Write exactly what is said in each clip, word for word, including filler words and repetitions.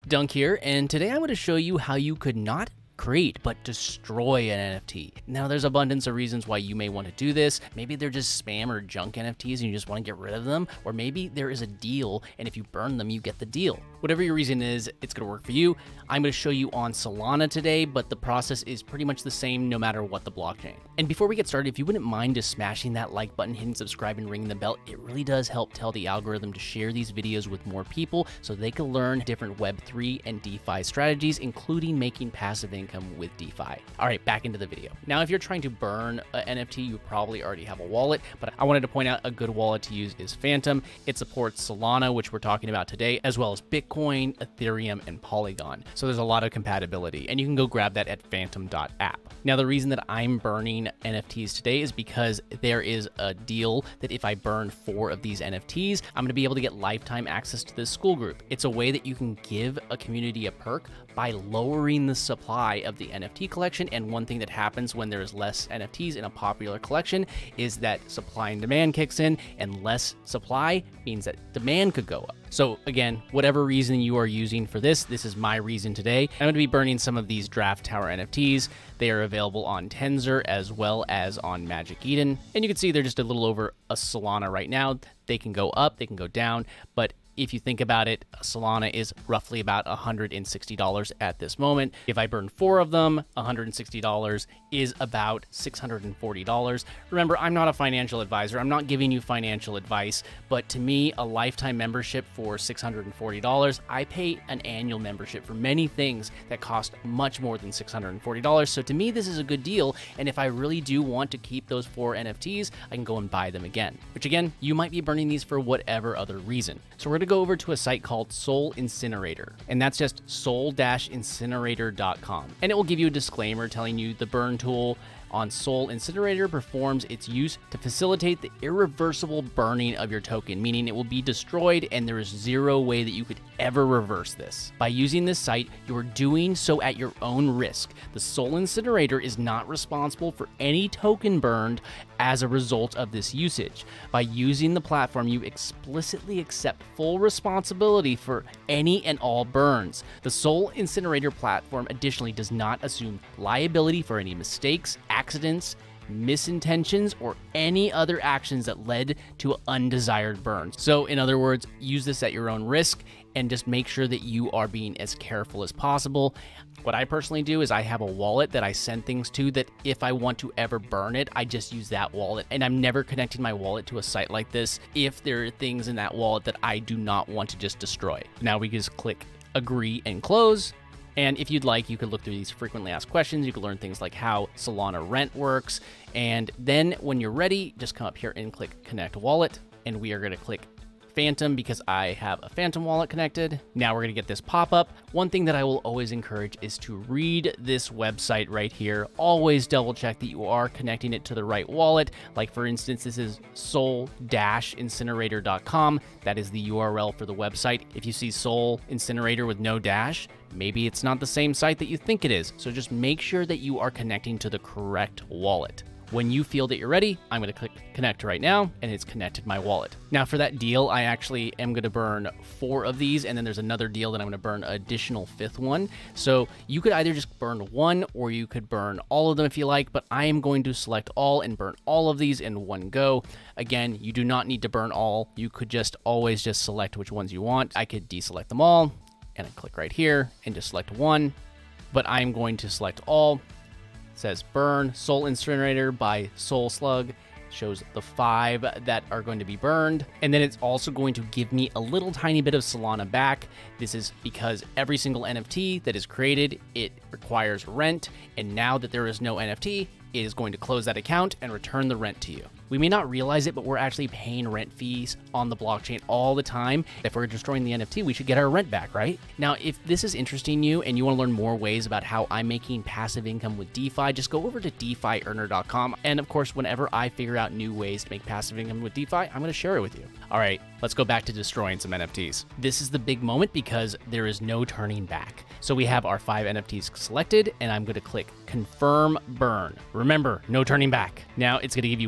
Dunk here, and today I'm going to show you how you could not create but destroy an N F T. Now there's abundance of reasons why you may want to do this. Maybe they're just spam or junk N F Ts and you just want to get rid of them, or maybe there is a deal and if you burn them you get the deal. Whatever your reason is, it's going to work for you. I'm going to show you on Solana today, but the process is pretty much the same no matter what the blockchain. And before we get started, if you wouldn't mind just smashing that like button, hitting subscribe, and ringing the bell, it really does help tell the algorithm to share these videos with more people so they can learn different Web three and DeFi strategies, including making passive income with DeFi. All right, back into the video. Now, if you're trying to burn an N F T, you probably already have a wallet, but I wanted to point out a good wallet to use is Phantom. It supports Solana, which we're talking about today, as well as Bitcoin, Ethereum, and Polygon. So there's a lot of compatibility, and you can go grab that at phantom dot app. Now, the reason that I'm burning N F Ts today is because there is a deal that if I burn four of these N F Ts, I'm going to be able to get lifetime access to this school group. It's a way that you can give a community a perk by lowering the supply of the N F T collection. And one thing that happens when there's less N F Ts in a popular collection is that supply and demand kicks in, and less supply means that demand could go up. So again, whatever reason you are using for this, this is my reason today. I'm going to be burning some of these Draft Tower N F Ts. They are available on Tensor as well as on Magic Eden. And you can see they're just a little over a Solana right now. They can go up, they can go down, but if you think about it, Solana is roughly about one hundred sixty dollars at this moment. If I burn four of them, one hundred sixty dollars is about six hundred forty dollars. Remember, I'm not a financial advisor. I'm not giving you financial advice, but to me, a lifetime membership for six hundred forty dollars, I pay an annual membership for many things that cost much more than six hundred forty dollars. So to me, this is a good deal. And if I really do want to keep those four N F Ts, I can go and buy them again, which again, you might be burning these for whatever other reason. So we're going to go over to a site called Sol Incinerator, and that's just sol incinerator dot com. And it will give you a disclaimer telling you the burn tool on Sol Incinerator performs its use to facilitate the irreversible burning of your token, meaning it will be destroyed and there is zero way that you could ever reverse this. By using this site, you are doing so at your own risk. The Sol Incinerator is not responsible for any token burned as a result of this usage. By using the platform, you explicitly accept full responsibility for any and all burns. The Sol Incinerator platform additionally does not assume liability for any mistakes, accidents, misintentions, or any other actions that led to undesired burns. So in other words, use this at your own risk and just make sure that you are being as careful as possible. What I personally do is I have a wallet that I send things to that if I want to ever burn it, I just use that wallet, and I'm never connecting my wallet to a site like this if there are things in that wallet that I do not want to just destroy. Now we just click agree and close. And if you'd like, you could look through these frequently asked questions. You could learn things like how Solana rent works. And then when you're ready, just come up here and click connect wallet. And we are going to click Phantom because I have a Phantom wallet connected. Now we're going to get this pop-up. One thing that I will always encourage is to read this website right here. Always double check that you are connecting it to the right wallet. Like for instance, this is sol incinerator dot com. That is the U R L for the website. If you see Sol Incinerator with no dash, maybe it's not the same site that you think it is. So just make sure that you are connecting to the correct wallet. When you feel that you're ready, I'm going to click connect right now, and it's connected my wallet. Now for that deal, I actually am going to burn four of these, and then there's another deal that I'm going to burn an additional fifth one. So you could either just burn one, or you could burn all of them if you like, but I am going to select all and burn all of these in one go. Again, you do not need to burn all. You could just always just select which ones you want. I could deselect them all, and I click right here and just select one, but I'm going to select all. Says burn Sol Incinerator by Soul Slug. Shows the five that are going to be burned, and then it's also going to give me a little tiny bit of Solana back. This is because every single N F T that is created, it requires rent, and now that there is no N F T, it is going to close that account and return the rent to you. We may not realize it, but we're actually paying rent fees on the blockchain all the time. If we're destroying the N F T, we should get our rent back, right? Now, if this is interesting you and you want to learn more ways about how I'm making passive income with DeFi, just go over to defi earner dot com. And of course, whenever I figure out new ways to make passive income with DeFi, I'm going to share it with you. All right, let's go back to destroying some N F Ts. This is the big moment because there is no turning back. So we have our five N F Ts selected, and I'm going to click confirm burn. Remember, no turning back. Now it's going to give you one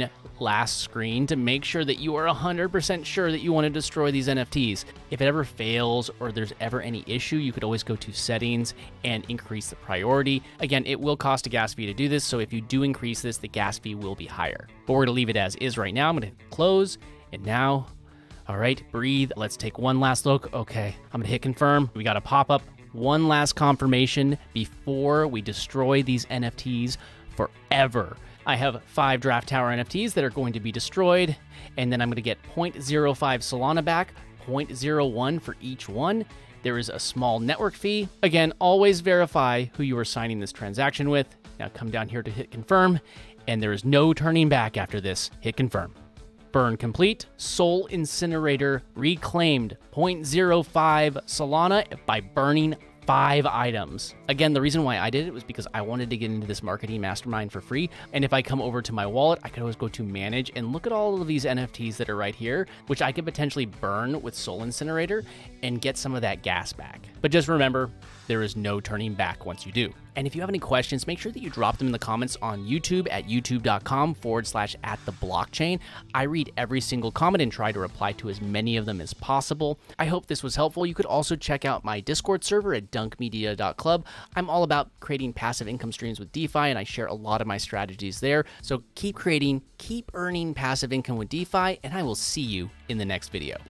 one last screen to make sure that you are one hundred percent sure that you want to destroy these N F Ts. If it ever fails or there's ever any issue, you could always go to settings and increase the priority. Again, it will cost a gas fee to do this, so if you do increase this, the gas fee will be higher. But we're gonna leave it as is right now. I'm gonna hit close, and now, all right, breathe. Let's take one last look. Okay, I'm gonna hit confirm. We got a pop-up. One last confirmation before we destroy these N F Ts forever. I have five Draft Tower N F Ts that are going to be destroyed, and then I'm going to get zero point zero five Solana back, zero point zero one for each one. There is a small network fee. Again, always verify who you are signing this transaction with. Now come down here to hit confirm, and there is no turning back after this. Hit confirm. Burn complete. Sol Incinerator reclaimed zero point zero five Solana by burning five items. Again, the reason why I did it was because I wanted to get into this marketing mastermind for free. And if I come over to my wallet, I could always go to manage and look at all of these N F Ts that are right here, which I could potentially burn with Sol Incinerator and get some of that gas back. But just remember, there is no turning back once you do. And if you have any questions, make sure that you drop them in the comments on YouTube at youtube.com forward slash at the blockchain. I read every single comment and try to reply to as many of them as possible. I hope this was helpful. You could also check out my Discord server at dunk media dot club. I'm all about creating passive income streams with DeFi, and I share a lot of my strategies there. So keep creating, keep earning passive income with DeFi, and I will see you in the next video.